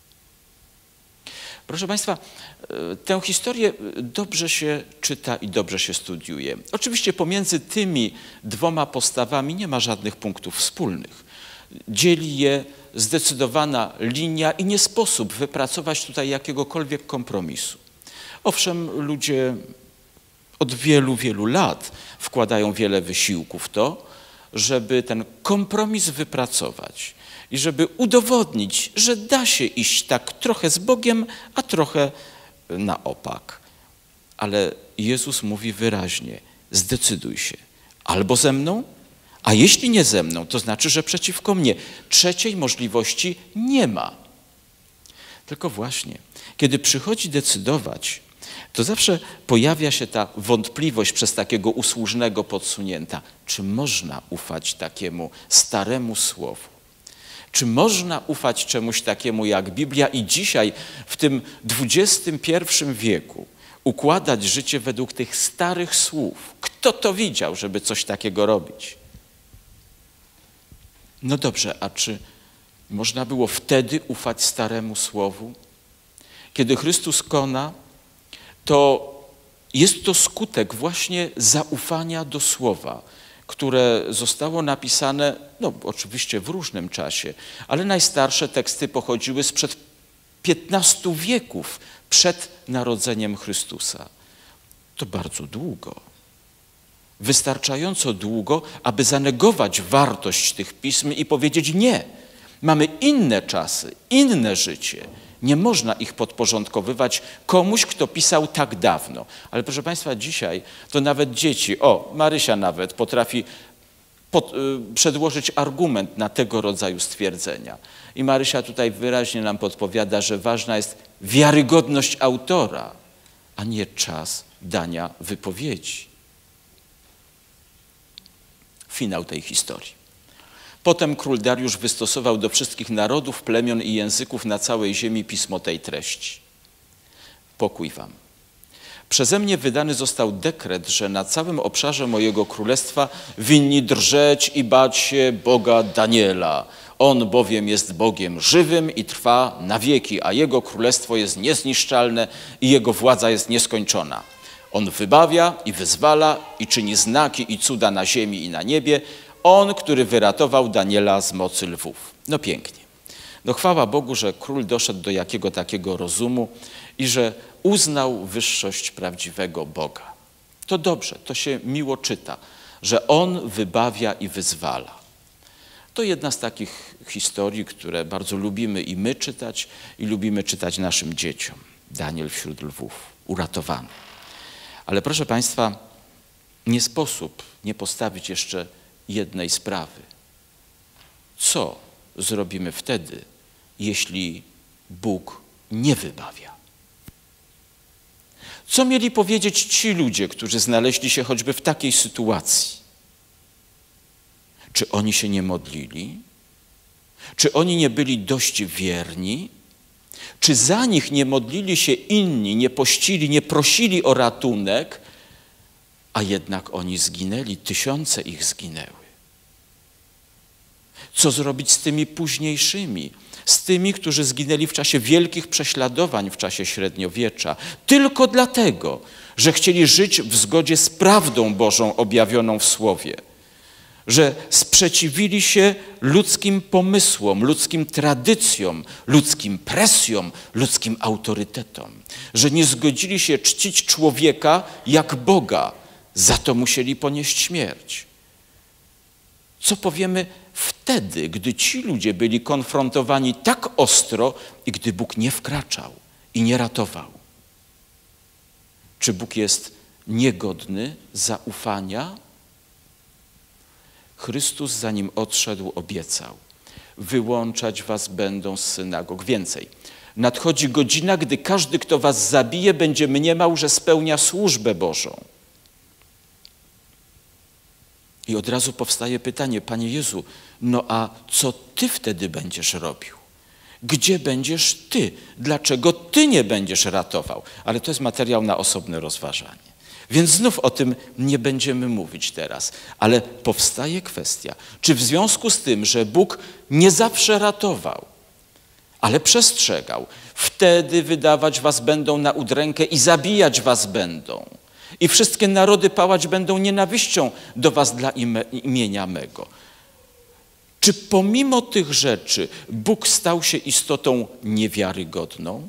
Proszę Państwa, tę historię dobrze się czyta i dobrze się studiuje. Oczywiście pomiędzy tymi dwoma postawami nie ma żadnych punktów wspólnych. Dzieli je zdecydowana linia i nie sposób wypracować tutaj jakiegokolwiek kompromisu. Owszem, ludzie od wielu, wielu lat wkładają wiele wysiłku w to, żeby ten kompromis wypracować i żeby udowodnić, że da się iść tak trochę z Bogiem, a trochę na opak. Ale Jezus mówi wyraźnie, zdecyduj się, albo ze mną, a jeśli nie ze mną, to znaczy, że przeciwko mnie. Trzeciej możliwości nie ma. Tylko właśnie, kiedy przychodzi decydować, to zawsze pojawia się ta wątpliwość przez takiego usłużnego podsunięta. Czy można ufać takiemu staremu słowu? Czy można ufać czemuś takiemu jak Biblia i dzisiaj w tym XXI wieku układać życie według tych starych słów? Kto to widział, żeby coś takiego robić? No dobrze, a czy można było wtedy ufać staremu słowu? Kiedy Chrystus kona, to jest to skutek właśnie zaufania do słowa, które zostało napisane, no oczywiście w różnym czasie, ale najstarsze teksty pochodziły sprzed 15 wieków przed narodzeniem Chrystusa. To bardzo długo. Wystarczająco długo, aby zanegować wartość tych pism i powiedzieć nie. Mamy inne czasy, inne życie. Nie można ich podporządkowywać komuś, kto pisał tak dawno. Ale proszę Państwa, dzisiaj to nawet dzieci, Marysia nawet potrafi przedłożyć argument na tego rodzaju stwierdzenia. I Marysia tutaj wyraźnie nam podpowiada, że ważna jest wiarygodność autora, a nie czas dania wypowiedzi. Finał tej historii. Potem król Dariusz wystosował do wszystkich narodów, plemion i języków na całej ziemi pismo tej treści. Pokój wam. Przeze mnie wydany został dekret, że na całym obszarze mojego królestwa winni drżeć i bać się Boga Daniela. On bowiem jest Bogiem żywym i trwa na wieki, a Jego królestwo jest niezniszczalne i Jego władza jest nieskończona. On wybawia i wyzwala i czyni znaki i cuda na ziemi i na niebie. On, który wyratował Daniela z mocy lwów. No pięknie. No chwała Bogu, że król doszedł do jakiego takiego rozumu i że uznał wyższość prawdziwego Boga. To dobrze, to się miło czyta, że On wybawia i wyzwala. To jedna z takich historii, które bardzo lubimy i my czytać, i lubimy czytać naszym dzieciom. Daniel wśród lwów, uratowany. Ale proszę Państwa, nie sposób nie postawić jeszcze jednej sprawy. Co zrobimy wtedy, jeśli Bóg nie wybawia? Co mieli powiedzieć ci ludzie, którzy znaleźli się choćby w takiej sytuacji? Czy oni się nie modlili? Czy oni nie byli dość wierni? Czy za nich nie modlili się inni, nie pościli, nie prosili o ratunek, a jednak oni zginęli, tysiące ich zginęły. Co zrobić z tymi późniejszymi? Z tymi, którzy zginęli w czasie wielkich prześladowań w czasie średniowiecza, tylko dlatego, że chcieli żyć w zgodzie z prawdą Bożą objawioną w Słowie, że sprzeciwili się ludzkim pomysłom, ludzkim tradycjom, ludzkim presjom, ludzkim autorytetom, że nie zgodzili się czcić człowieka jak Boga, za to musieli ponieść śmierć. Co powiemy wtedy, gdy ci ludzie byli konfrontowani tak ostro i gdy Bóg nie wkraczał i nie ratował? Czy Bóg jest niegodny zaufania? Chrystus, zanim odszedł, obiecał: wyłączać was będą z synagog. Więcej, nadchodzi godzina, gdy każdy, kto was zabije, będzie mniemał, że spełnia służbę Bożą. I od razu powstaje pytanie: Panie Jezu, no a co Ty wtedy będziesz robił? Gdzie będziesz Ty? Dlaczego Ty nie będziesz ratował? Ale to jest materiał na osobne rozważanie. Więc znów o tym nie będziemy mówić teraz. Ale powstaje kwestia, czy w związku z tym, że Bóg nie zawsze ratował, ale przestrzegał, wtedy wydawać was będą na udrękę i zabijać was będą. I wszystkie narody pałać będą nienawiścią do was dla imienia mego. Czy pomimo tych rzeczy Bóg stał się istotą niewiarygodną?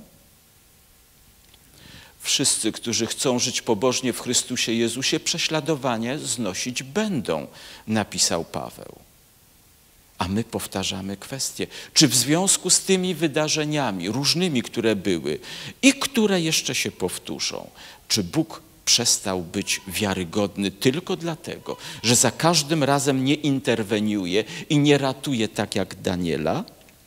Wszyscy, którzy chcą żyć pobożnie w Chrystusie Jezusie, prześladowanie znosić będą, napisał Paweł. A my powtarzamy kwestię, czy w związku z tymi wydarzeniami różnymi, które były i które jeszcze się powtórzą, czy Bóg przestał być wiarygodny tylko dlatego, że za każdym razem nie interweniuje i nie ratuje tak jak Daniela?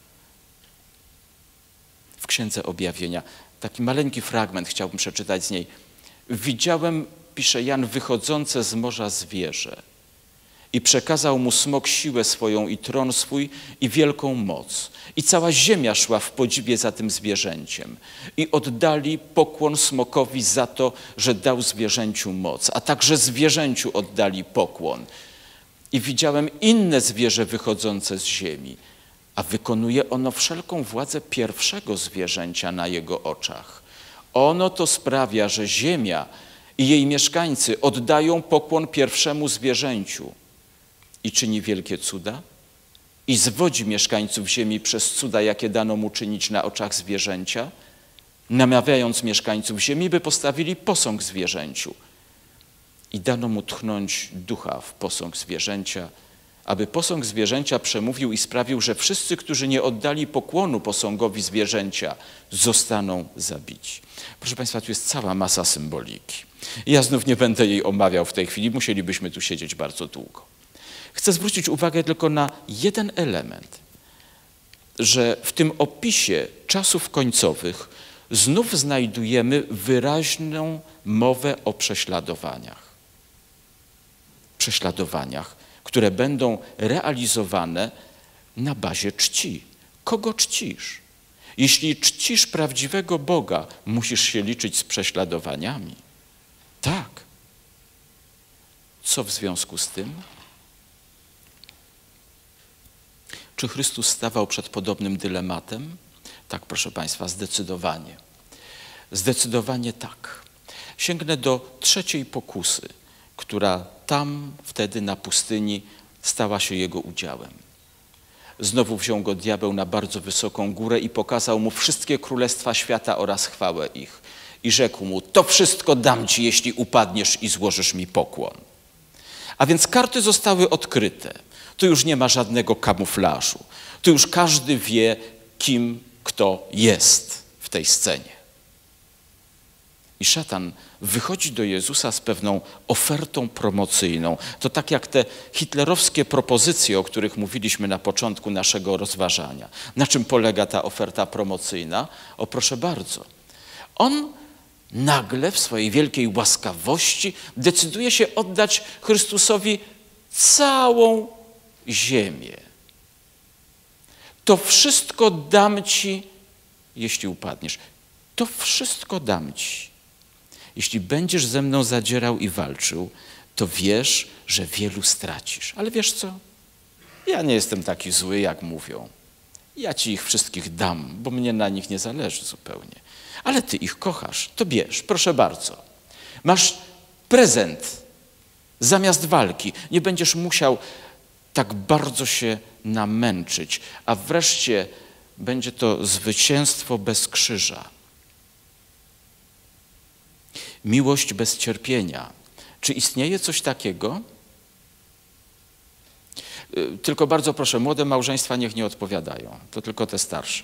W Księdze Objawienia taki maleńki fragment chciałbym przeczytać z niej. Widziałem, pisze Jan, wychodzące z morza zwierzę i przekazał mu smok siłę swoją i tron swój i wielką moc. I cała ziemia szła w podziwie za tym zwierzęciem. I oddali pokłon smokowi za to, że dał zwierzęciu moc, a także zwierzęciu oddali pokłon. I widziałem inne zwierzę wychodzące z ziemi, a wykonuje ono wszelką władzę pierwszego zwierzęcia na jego oczach. Ono to sprawia, że ziemia i jej mieszkańcy oddają pokłon pierwszemu zwierzęciu i czyni wielkie cuda i zwodzi mieszkańców ziemi przez cuda, jakie dano mu czynić na oczach zwierzęcia, namawiając mieszkańców ziemi, by postawili posąg zwierzęciu. I dano mu tchnąć ducha w posąg zwierzęcia, aby posąg zwierzęcia przemówił i sprawił, że wszyscy, którzy nie oddali pokłonu posągowi zwierzęcia, zostaną zabici. Proszę Państwa, tu jest cała masa symboliki. Ja znów nie będę jej omawiał w tej chwili, musielibyśmy tu siedzieć bardzo długo. Chcę zwrócić uwagę tylko na jeden element, że w tym opisie czasów końcowych znów znajdujemy wyraźną mowę o prześladowaniach. Prześladowaniach, które będą realizowane na bazie czci. Kogo czcisz? Jeśli czcisz prawdziwego Boga, musisz się liczyć z prześladowaniami. Tak. Co w związku z tym? Czy Chrystus stawał przed podobnym dylematem? Tak, proszę Państwa, zdecydowanie. Zdecydowanie tak. Sięgnę do trzeciej pokusy, która tam wtedy na pustyni stała się jego udziałem. Znowu wziął go diabeł na bardzo wysoką górę i pokazał mu wszystkie królestwa świata oraz chwałę ich. I rzekł mu: to wszystko dam ci, jeśli upadniesz i złożysz mi pokłon. A więc karty zostały odkryte. Tu już nie ma żadnego kamuflażu. Tu już każdy wie, kim kto jest w tej scenie. I szatan wychodzi do Jezusa z pewną ofertą promocyjną. To tak jak te hitlerowskie propozycje, o których mówiliśmy na początku naszego rozważania. Na czym polega ta oferta promocyjna? O, proszę bardzo. On nagle w swojej wielkiej łaskawości decyduje się oddać Chrystusowi całą ziemię. To wszystko dam ci, jeśli upadniesz. To wszystko dam ci. Jeśli będziesz ze mną zadzierał i walczył, to wiesz, że wielu stracisz. Ale wiesz co? Ja nie jestem taki zły, jak mówią. Ja ci ich wszystkich dam, bo mnie na nich nie zależy zupełnie. Ale ty ich kochasz, to bierz, proszę bardzo. Masz prezent zamiast walki. Nie będziesz musiał tak bardzo się namęczyć, a wreszcie będzie to zwycięstwo bez krzyża. Miłość bez cierpienia. Czy istnieje coś takiego? Tylko bardzo proszę, młode małżeństwa niech nie odpowiadają. To tylko te starsze.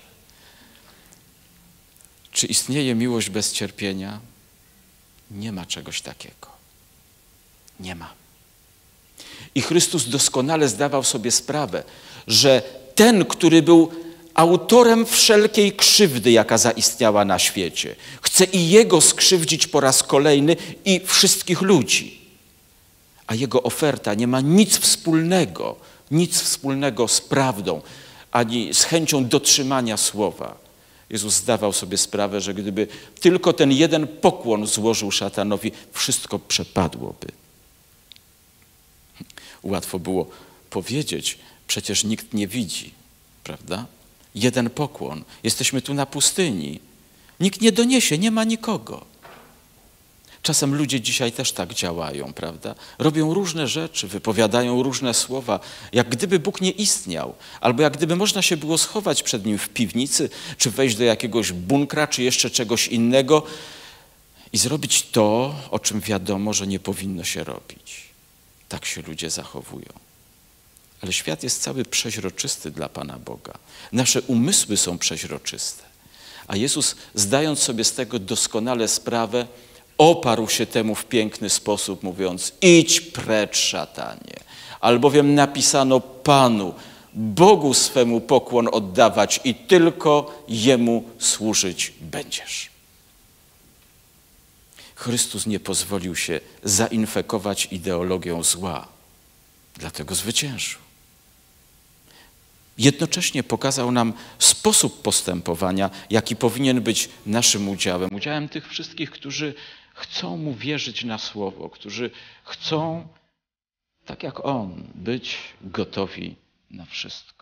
Czy istnieje miłość bez cierpienia? Nie ma czegoś takiego. Nie ma. I Chrystus doskonale zdawał sobie sprawę, że ten, który był autorem wszelkiej krzywdy, jaka zaistniała na świecie, chce i Jego skrzywdzić po raz kolejny i wszystkich ludzi. A Jego oferta nie ma nic wspólnego z prawdą, ani z chęcią dotrzymania słowa. Jezus zdawał sobie sprawę, że gdyby tylko ten jeden pokłon złożył szatanowi, wszystko przepadłoby. Łatwo było powiedzieć, przecież nikt nie widzi, prawda? Jeden pokłon. Jesteśmy tu na pustyni. Nikt nie doniesie, nie ma nikogo. Czasem ludzie dzisiaj też tak działają, prawda? Robią różne rzeczy, wypowiadają różne słowa, jak gdyby Bóg nie istniał, albo jak gdyby można się było schować przed Nim w piwnicy, czy wejść do jakiegoś bunkra, czy jeszcze czegoś innego i zrobić to, o czym wiadomo, że nie powinno się robić. Tak się ludzie zachowują. Ale świat jest cały przeźroczysty dla Pana Boga. Nasze umysły są przeźroczyste. A Jezus, zdając sobie z tego doskonale sprawę, oparł się temu w piękny sposób, mówiąc: idź precz, szatanie, albowiem napisano Panu, Bogu swemu pokłon oddawać i tylko Jemu służyć będziesz. Chrystus nie pozwolił się zainfekować ideologią zła, dlatego zwyciężył. Jednocześnie pokazał nam sposób postępowania, jaki powinien być naszym udziałem. Udziałem tych wszystkich, którzy chcą Mu wierzyć na słowo, którzy chcą, tak jak On, być gotowi na wszystko.